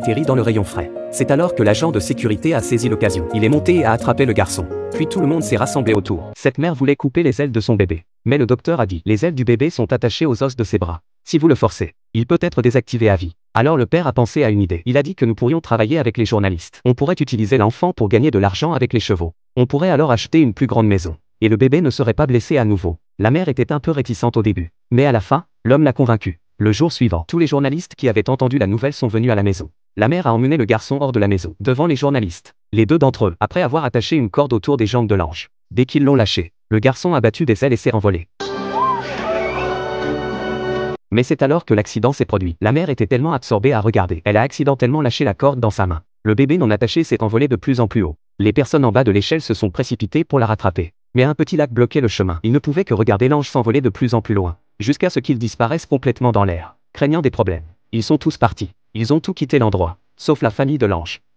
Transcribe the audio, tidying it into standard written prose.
atterri dans le rayon frais. C'est alors que l'agent de sécurité a saisi l'occasion. Il est monté et a attrapé le garçon. Puis tout le monde s'est rassemblé autour. Cette mère voulait couper les ailes de son bébé. Mais le docteur a dit, les ailes du bébé sont attachées aux os de ses bras. Si vous le forcez, il peut être désactivé à vie. Alors le père a pensé à une idée. Il a dit que nous pourrions travailler avec les journalistes. On pourrait utiliser l'enfant pour gagner de l'argent avec les chevaux. On pourrait alors acheter une plus grande maison. Et le bébé ne serait pas blessé à nouveau. La mère était un peu réticente au début. Mais à la fin, l'homme l'a convaincue. Le jour suivant, tous les journalistes qui avaient entendu la nouvelle sont venus à la maison. La mère a emmené le garçon hors de la maison, devant les journalistes. Les deux d'entre eux, après avoir attaché une corde autour des jambes de l'ange. Dès qu'ils l'ont lâché, le garçon a battu des ailes et s'est envolé. Mais c'est alors que l'accident s'est produit. La mère était tellement absorbée à regarder, elle a accidentellement lâché la corde dans sa main. Le bébé non attaché s'est envolé de plus en plus haut. Les personnes en bas de l'échelle se sont précipitées pour la rattraper. Mais un petit lac bloquait le chemin. Ils ne pouvaient que regarder l'ange s'envoler de plus en plus loin, jusqu'à ce qu'il disparaisse complètement dans l'air. Craignant des problèmes, ils sont tous partis. Ils ont tout quitté l'endroit, sauf la famille de l'ange.